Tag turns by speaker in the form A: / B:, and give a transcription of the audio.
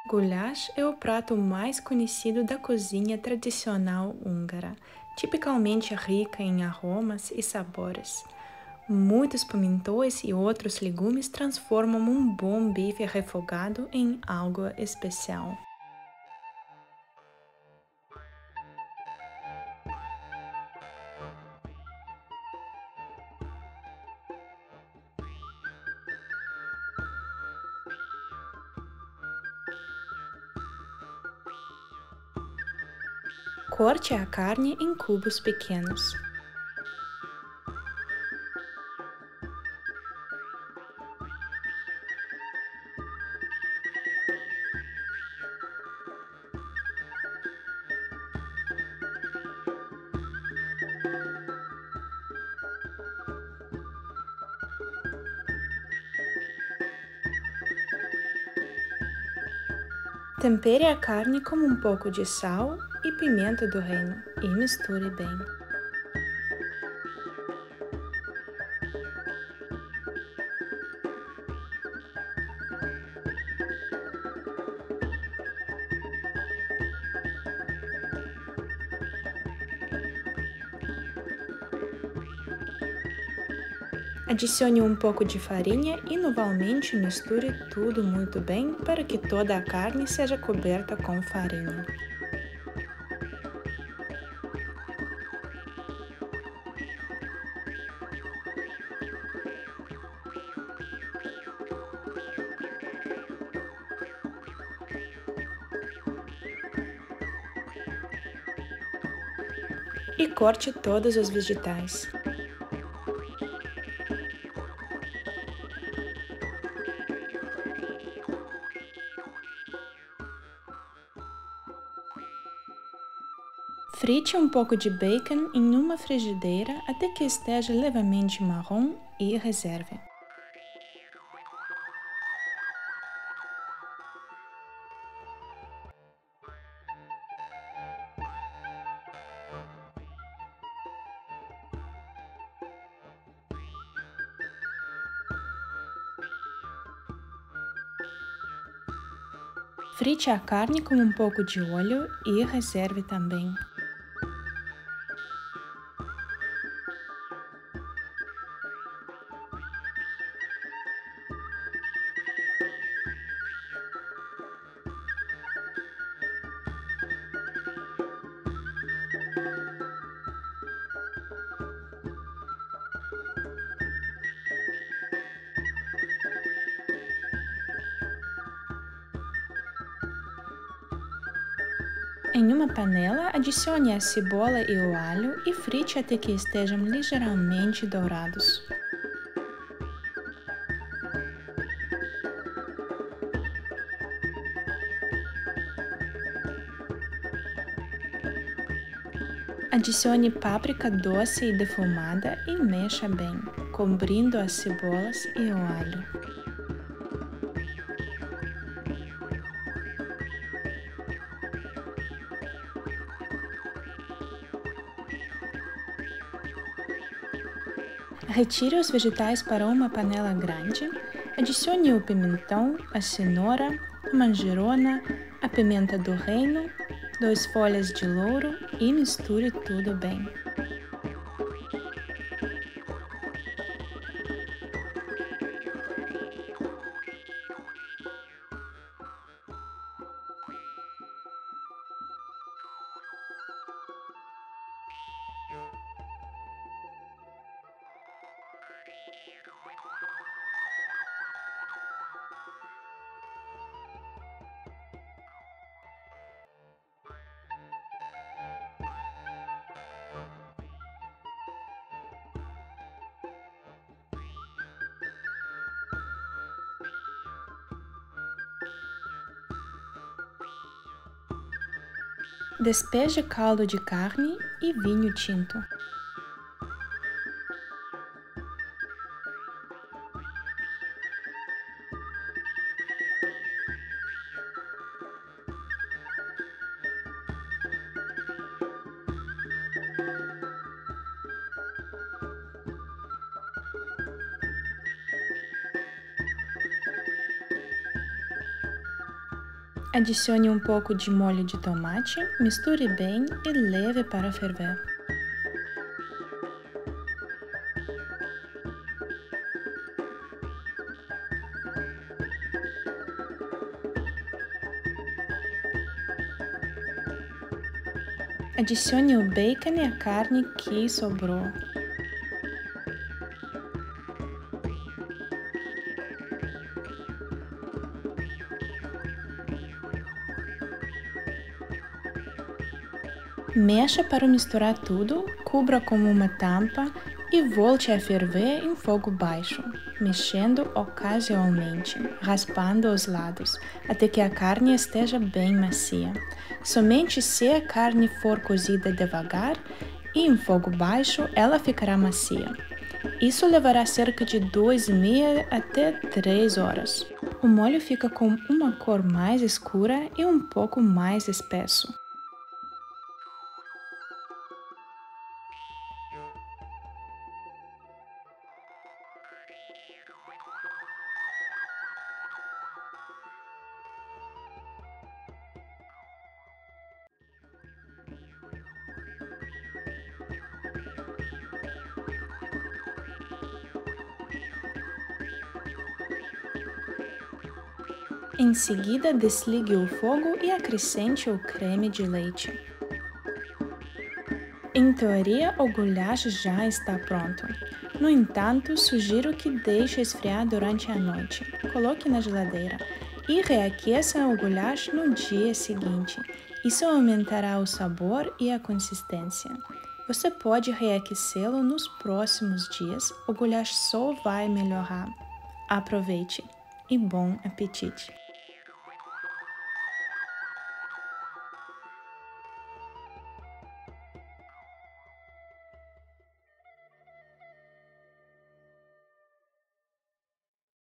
A: Goulash é o prato mais conhecido da cozinha tradicional húngara, tipicamente rica em aromas e sabores. Muitos pimentões e outros legumes transformam um bom bife refogado em algo especial. Corte a carne em cubos pequenos. Tempere a carne com um pouco de sal e pimenta do reino e misture bem. Adicione um pouco de farinha e novamente misture tudo muito bem para que toda a carne seja coberta com farinha. E corte todos os vegetais. Frite um pouco de bacon em uma frigideira até que esteja levemente marrom e reserve. Frite a carne com um pouco de óleo e reserve também. Em uma panela, adicione a cebola e o alho e frite até que estejam ligeiramente dourados. Adicione páprica doce e defumada e mexa bem, cobrindo as cebolas e o alho. Retire os vegetais para uma panela grande, adicione o pimentão, a cenoura, a manjerona, a pimenta do reino, 2 folhas de louro e misture tudo bem. Despeje caldo de carne e vinho tinto. Adicione um pouco de molho de tomate, misture bem e leve para ferver. Adicione o bacon e a carne que sobrou. Mexa para misturar tudo, cubra com uma tampa e volte a ferver em fogo baixo, mexendo ocasionalmente, raspando os lados, até que a carne esteja bem macia. Somente se a carne for cozida devagar e em fogo baixo, ela ficará macia. Isso levará cerca de 2,5 até 3 horas. O molho fica com uma cor mais escura e um pouco mais espesso. Em seguida, desligue o fogo e acrescente o creme de leite. Em teoria, o goulash já está pronto. No entanto, sugiro que deixe esfriar durante a noite. Coloque na geladeira e reaqueça o goulash no dia seguinte. Isso aumentará o sabor e a consistência. Você pode reaquecê-lo nos próximos dias. O goulash só vai melhorar. Aproveite e bom apetite!